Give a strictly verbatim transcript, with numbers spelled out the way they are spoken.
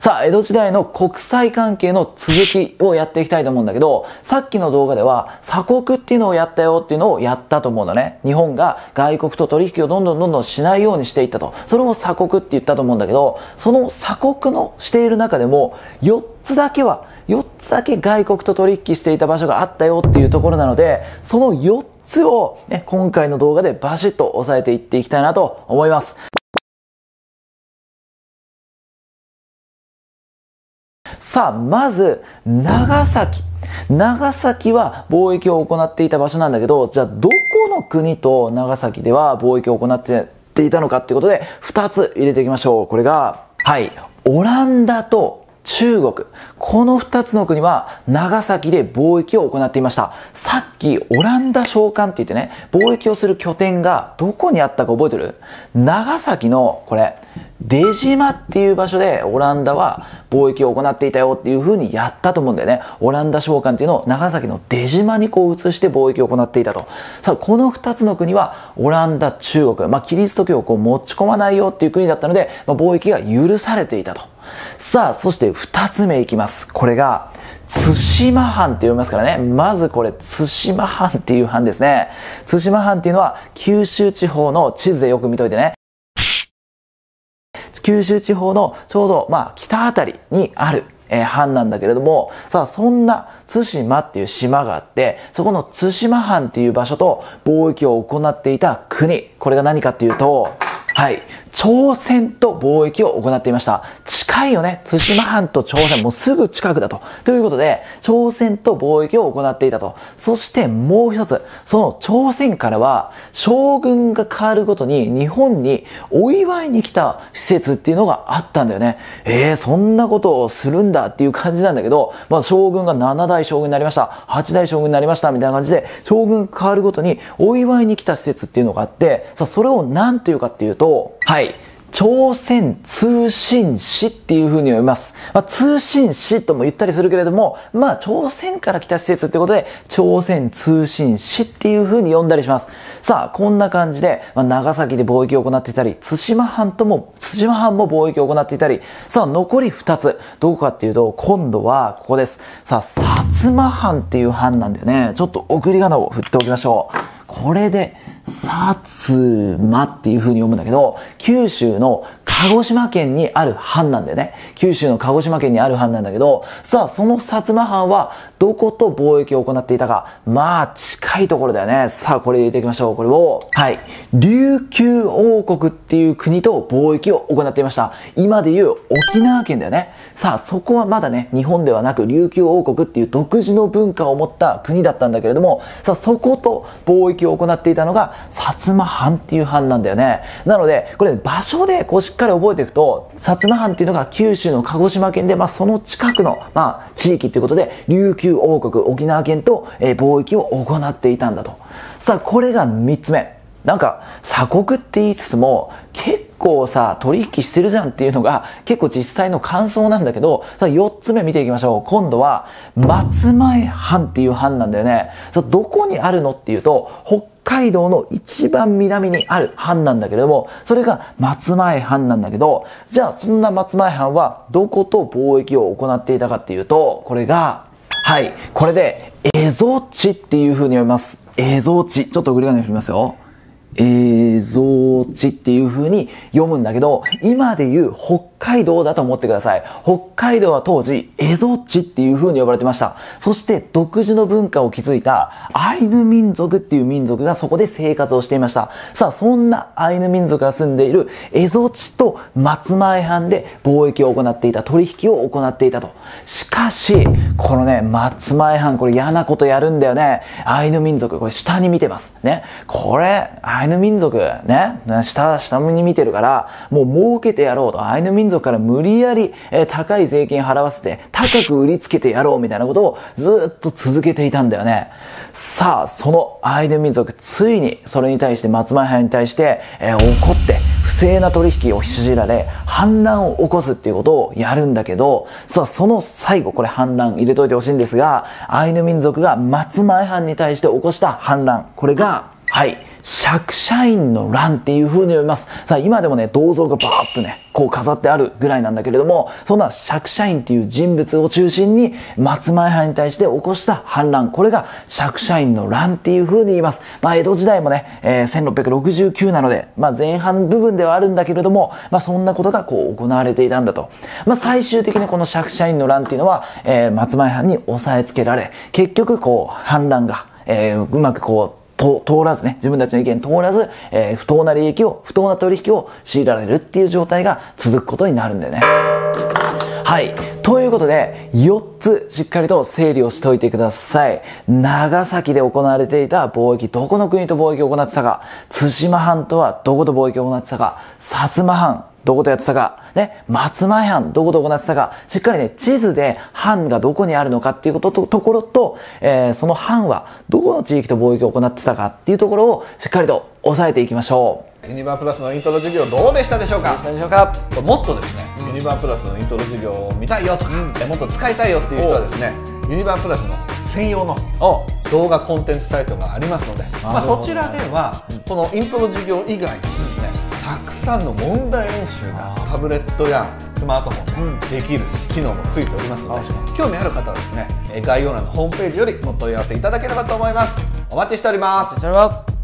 さあ、江戸時代の国際関係の続きをやっていきたいと思うんだけど、さっきの動画では鎖国っていうのをやったよっていうのをやったと思うんだね。日本が外国と取引をどんどんどんどんしないようにしていったと。それを鎖国って言ったと思うんだけど、その鎖国のしている中でもよっつだけは、よっつだけ外国と取引していた場所があったよっていうところなので、そのよっつを、ね、今回の動画でバシッと押さえていっていきたいなと思います。さあ、まず、長崎。長崎は貿易を行っていた場所なんだけど、じゃあどこの国と長崎では貿易を行っていたのかっていうことで、ふたつ入れていきましょう。これが、はい、オランダと中国。このふたつの国は長崎で貿易を行っていました。さっきオランダ商館って言ってね、貿易をする拠点がどこにあったか覚えてる？長崎のこれ、出島っていう場所でオランダは貿易を行っていたよっていう風にやったと思うんだよね。オランダ商館っていうのを長崎の出島にこう移して貿易を行っていたと。さあ、このふたつの国はオランダ、中国、まあキリスト教をこう持ち込まないよっていう国だったので、まあ、貿易が許されていたと。さあ、そしてふたつめいきます。これが対馬藩って読みますからね。まずこれ、対馬藩っていう藩ですね。対馬藩っていうのは九州地方の地図でよく見といてね。九州地方のちょうど、まあ、北あたりにある、えー、藩なんだけれども、さあ、そんな対馬っていう島があって、そこの対馬藩っていう場所と貿易を行っていた国。これが何かっていうと、はい。朝鮮と貿易を行っていました。近いよね。対馬藩と朝鮮、もうすぐ近くだと。ということで、朝鮮と貿易を行っていたと。そしてもう一つ、その朝鮮からは、将軍が変わるごとに日本にお祝いに来た施設っていうのがあったんだよね。えー、そんなことをするんだっていう感じなんだけど、まあ将軍がななだい将軍になりました。はちだい将軍になりました。みたいな感じで、将軍が変わるごとにお祝いに来た施設っていうのがあって、さあ、それを何というかっていうと、はい。朝鮮通信使っていう風に読みます。まあ、通信使とも言ったりするけれども、まあ、朝鮮から来た施設ってことで、朝鮮通信使っていう風に呼んだりします。さあ、こんな感じで、まあ、長崎で貿易を行っていたり、対馬藩とも、対馬藩も貿易を行っていたり、さあ、残りふたつ。どこかっていうと、今度はここです。さあ、薩摩藩っていう藩なんだよね。ちょっと送り仮名を振っておきましょう。これで、薩摩っていう風に読むんだけど、九州の鹿児島県にある藩なんだよね。九州の鹿児島県にある藩なんだけど、さあ、その薩摩藩はどこと貿易を行っていたか。まあ、近いところだよね。さあ、これ入れていきましょう。これを、はい。琉球王国っていう国と貿易を行っていました。今でいう沖縄県だよね。さあ、そこはまだね、日本ではなく琉球王国っていう独自の文化を持った国だったんだけれども、さあ、そこと貿易を行っていたのが薩摩藩っていう藩なんだよね。なので、これ場所でこうしっかり覚えていくと、薩摩藩っていうのが九州の鹿児島県で、まあその近くの、まあ地域ということで、琉球王国、沖縄県と、えー、貿易を行っていたんだと。さあ、これがみっつめ。なんか、鎖国って言いつつも、結構さ、取引してるじゃんっていうのが、結構実際の感想なんだけど、さあ、よっつめ見ていきましょう。今度は、松前藩っていう藩なんだよね。さあ、どこにあるのっていうと、北海道の一番南にある藩なんだけれども、それが松前藩なんだけど、じゃあそんな松前藩はどこと貿易を行っていたかっていうと、これが、はい、これで、蝦夷地っていう風に読みます。蝦夷地。ちょっとグリガネ振りますよ。蝦夷地っていう風に読むんだけど、今で言う北海道だと思ってください。北海道は当時、蝦夷地っていう風に呼ばれてました。そして独自の文化を築いたアイヌ民族っていう民族がそこで生活をしていました。さあ、そんなアイヌ民族が住んでいる蝦夷地と松前藩で貿易を行っていた、取引を行っていたと。しかし、このね、松前藩、これ嫌なことやるんだよね。アイヌ民族、これ下に見てます。ね。これ、アイヌ民族、ね、下、下に見てるから、もう儲けてやろうと。アイヌ民族から無理やり、えー、高い税金払わせて、高く売りつけてやろうみたいなことをずっと続けていたんだよね。さあ、そのアイヌ民族、ついにそれに対して、松前藩に対して、えー、怒って、不正な取引を強いられ、反乱を起こすっていうことをやるんだけど、さあ、その最後、これ反乱入れといてほしいんですが、アイヌ民族が松前藩に対して起こした反乱。これが、 はい。釈社員の乱っていう風に読みます。さあ、今でもね、銅像がバーッとね、こう飾ってあるぐらいなんだけれども、そんな釈社員っていう人物を中心に、松前藩に対して起こした反乱。これが釈社員の乱っていう風に言います。まあ、江戸時代もね、えー、せんろっぴゃくろくじゅうきゅうなので、まあ、前半部分ではあるんだけれども、まあ、そんなことがこう行われていたんだと。まあ、最終的にこの釈社員の乱っていうのは、えー、松前藩に押さえつけられ、結局こう、反乱が、えー、うまくこう、通らずね、自分たちの意見通らず、えー、不当な利益を、不当な取引を強いられるっていう状態が続くことになるんだよね。はい。ということで、よっつしっかりと整理をしておいてください。長崎で行われていた貿易、どこの国と貿易を行ってたか、対馬藩とはどこと貿易を行ってたか、薩摩藩、どことやってたか、ね、松前藩、どこと行ってたか、しっかりね、地図で藩がどこにあるのかっていうことと、ところと、えー、その藩はどこの地域と貿易を行ってたかっていうところをしっかりと押さえていきましょう。 ユニバープラスのイントロ授業どうでしたでしょうか。 どうでしたでしょうか。 もっとですね、ユニバープラスのイントロ授業を見たいよとか、うん、もっと使いたいよっていう人はですね、ユニバープラスの専用の動画コンテンツサイトがありますので、まあ、そちらではこのイントロ授業以外にですね、たくさんの問題演習がタブレットやスマートフォンでできる機能もついておりますので、興味ある方はですね、概要欄のホームページよりお問い合わせいただければと思います。お待ちしております。 お待ちしております。